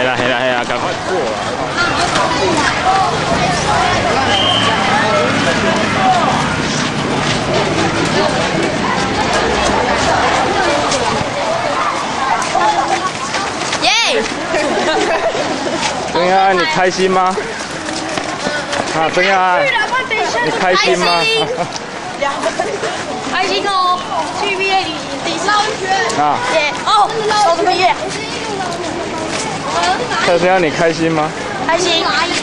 黑啦，赶快过啊！ 耶！ 曾雅安，你开心吗？啊，曾雅安，你开心吗？ 开心哦！去毕业旅行第4天。 啊！ 耶！哦，收毕业。 曾雅，你开心吗？ 开心。